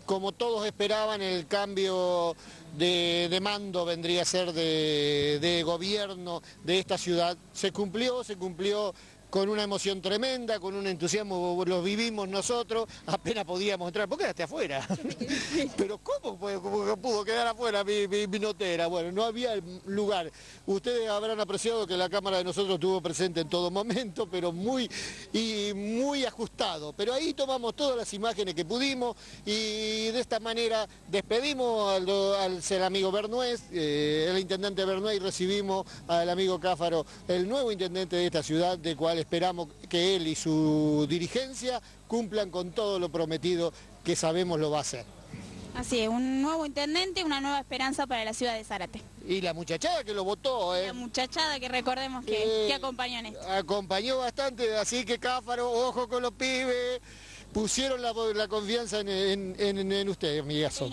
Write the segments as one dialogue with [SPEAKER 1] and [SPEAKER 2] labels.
[SPEAKER 1] como todos esperaban, el cambio de mando vendría a ser de gobierno de esta ciudad. Se cumplió con una emoción tremenda, con un entusiasmo, lo vivimos nosotros, apenas podíamos entrar. ¿Por qué quedaste afuera? Pero ¿cómo pudo quedar afuera mi notera? Bueno, no había lugar. Ustedes habrán apreciado que la cámara de nosotros estuvo presente en todo momento, pero muy ajustado. Pero ahí tomamos todas las imágenes que pudimos y de esta manera despedimos al amigo Bernués, el intendente Bernués, y recibimos al amigo Cáfaro, el nuevo intendente de esta ciudad, del cual esperamos que él y su dirigencia cumplan con todo lo prometido, que sabemos lo va a hacer.
[SPEAKER 2] Así es, un nuevo intendente, una nueva esperanza para la ciudad de Zárate.
[SPEAKER 1] Y la muchachada que lo votó,
[SPEAKER 2] La muchachada que recordemos que acompañó en esto.
[SPEAKER 1] Acompañó bastante, así que Cáfaro, ojo con los pibes, pusieron la confianza en ustedes, amigazo.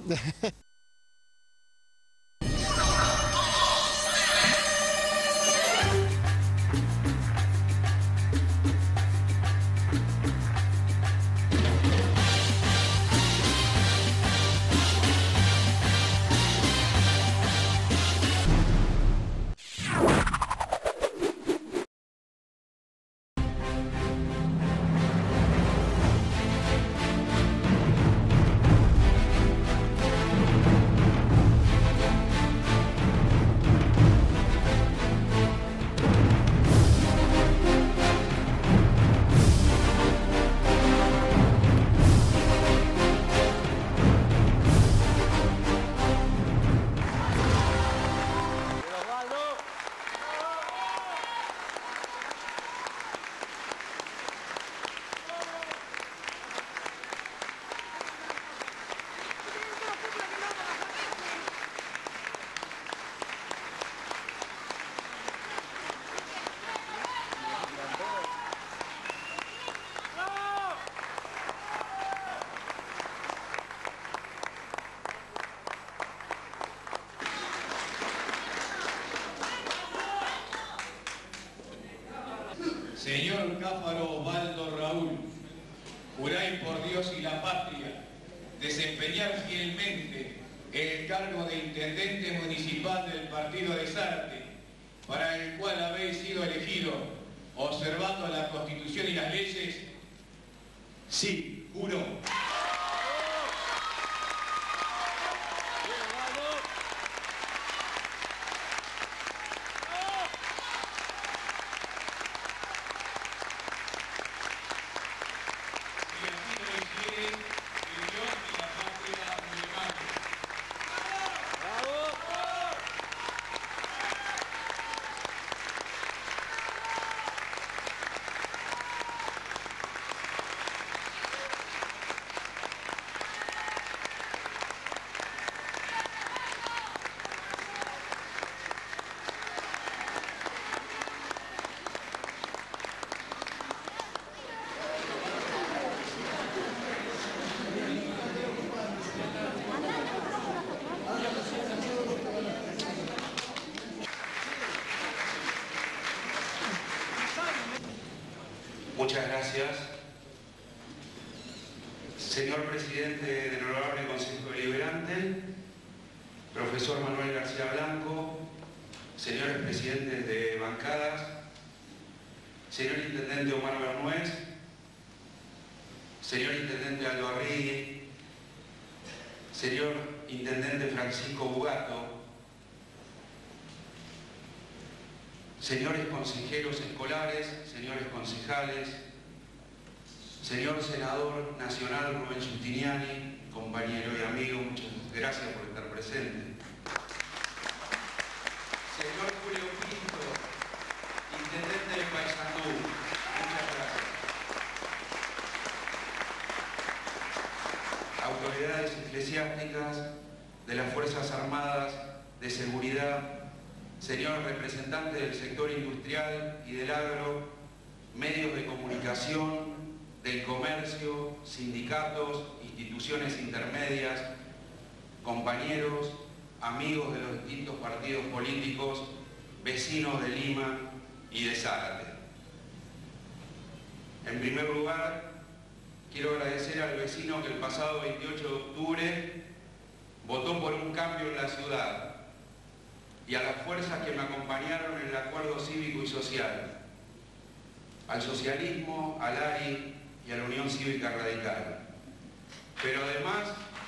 [SPEAKER 3] Señor Cáfaro Osvaldo Raúl, juráis por Dios y la patria desempeñar fielmente el cargo de intendente municipal del partido de Zárate, para el cual habéis sido elegido observando la Constitución y las leyes. Sí, juro.
[SPEAKER 4] Muchas gracias. Señor presidente del Honorable Consejo Deliberante, profesor Manuel García Blanco, señores presidentes de bancadas, señor intendente Omar Bernués, señor intendente Aldo Arrigui, señor intendente Francisco Bugato, señores consejeros escolares, señores concejales, señor senador nacional Rubén Giustiniani, compañero y amigo, muchas gracias por estar presente. Señor Julio Pinto, intendente de Paysandú, muchas gracias. Autoridades eclesiásticas de las Fuerzas Armadas, de Seguridad, señores representantes del sector industrial y del agro, medios de comunicación, del comercio, sindicatos, instituciones intermedias, compañeros, amigos de los distintos partidos políticos, vecinos de Lima y de Zárate. En primer lugar, quiero agradecer al vecino que el pasado 28 de octubre votó por un cambio en la ciudad y a las fuerzas que me acompañaron en el acuerdo cívico y social, al socialismo, al ARI y a la Unión Cívica Radical. Pero además,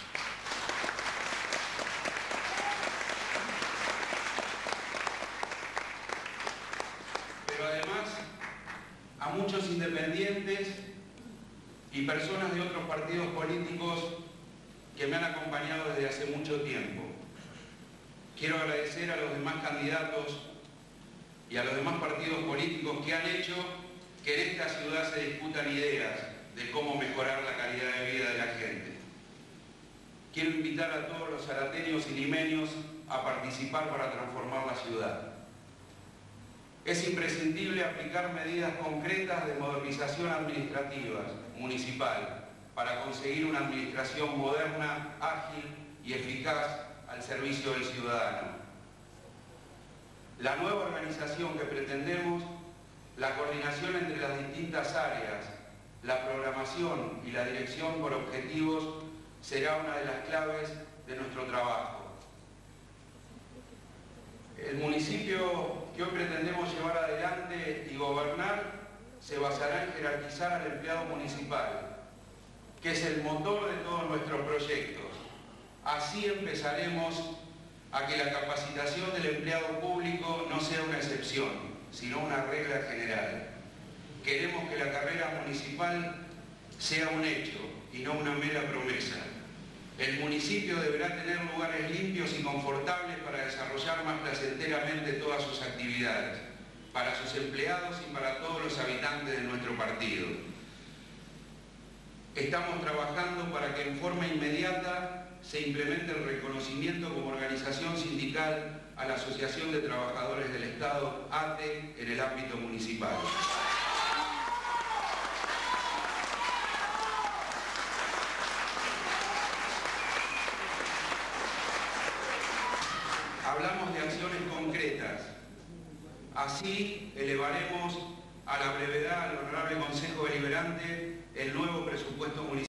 [SPEAKER 4] a muchos independientes y personas de otros partidos políticos que me han acompañado desde hace mucho tiempo. Quiero agradecer a los demás candidatos y a los demás partidos políticos que han hecho que en esta ciudad se discutan ideas de cómo mejorar la calidad de vida de la gente. Quiero invitar a todos los zarateños y limeños a participar para transformar la ciudad. Es imprescindible aplicar medidas concretas de modernización administrativa municipal para conseguir una administración moderna, ágil y eficaz al servicio del ciudadano. La nueva organización que pretendemos, la coordinación entre las distintas áreas, la programación y la dirección por objetivos será una de las claves de nuestro trabajo. El municipio que hoy pretendemos llevar adelante y gobernar se basará en jerarquizar al empleado municipal, que es el motor de todos nuestros proyectos. Así empezaremos a que la capacitación del empleado público no sea una excepción, sino una regla general. Queremos que la carrera municipal sea un hecho y no una mera promesa. El municipio deberá tener lugares limpios y confortables para desarrollar más placenteramente todas sus actividades, para sus empleados y para todos los habitantes de nuestro partido. Estamos trabajando para que en forma inmediata se implemente el reconocimiento como organización sindical a la Asociación de Trabajadores del Estado, ATE, en el ámbito municipal. Hablamos de acciones concretas. Así elevaremos a la brevedad al Honorable Consejo Deliberante el nuevo presupuesto municipal.